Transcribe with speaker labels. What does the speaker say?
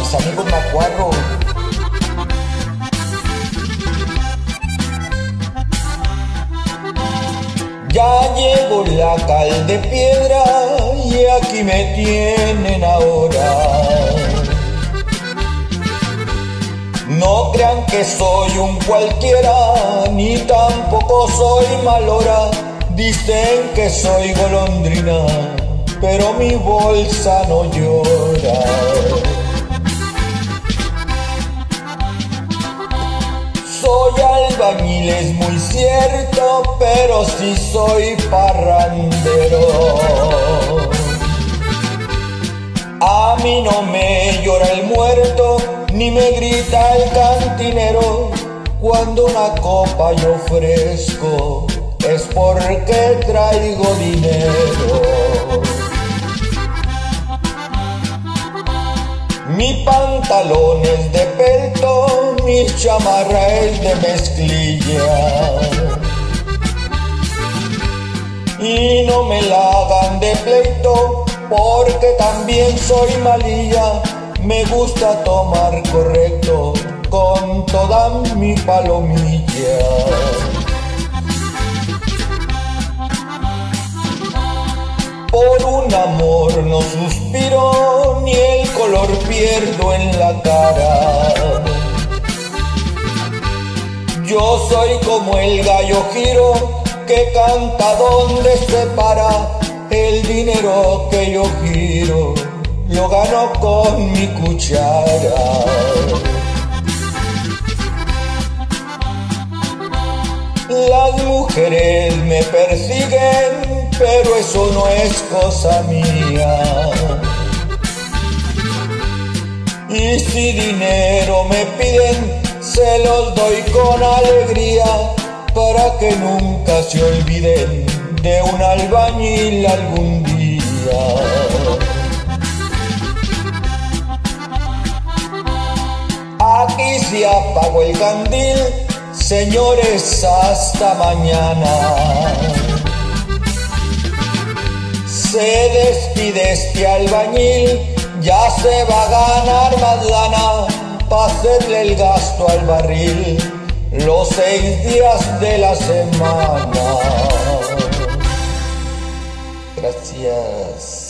Speaker 1: mis amigos macuarros. Ya llegó la cal de piedra y aquí me tienen ahora. No crean que soy un cualquiera, ni tampoco soy malora. Dicen que soy golondrina, pero mi bolsa no llora. Soy albañil, es muy cierto, pero sí soy parrandero. A mí no me llora el muerto, ni me grita el cantinero. Cuando una copa yo ofrezco, es porque traigo dinero. Mi pantalón es de pelto, mi chamarra es de mezclilla. Y no me la hagan de pleito, porque también soy malilla. Me gusta tomar correcto con toda mi palomilla. Por un amor no suspiro, ni el color pierdo en la cara. Yo soy como el gallo giro que canta donde se para. El dinero que yo giro lo gano con mi cuchara. Las mujeres me persiguen, pero eso no es cosa mía. Y si dinero me piden, se los doy con alegría, para que nunca se olviden de un albañil algún día. Aquí se apagó el candil, señores, hasta mañana. Se despide este albañil, ya se va a ganar más lana, pa' hacerle el gasto al barril los 6 días de la semana. Gracias.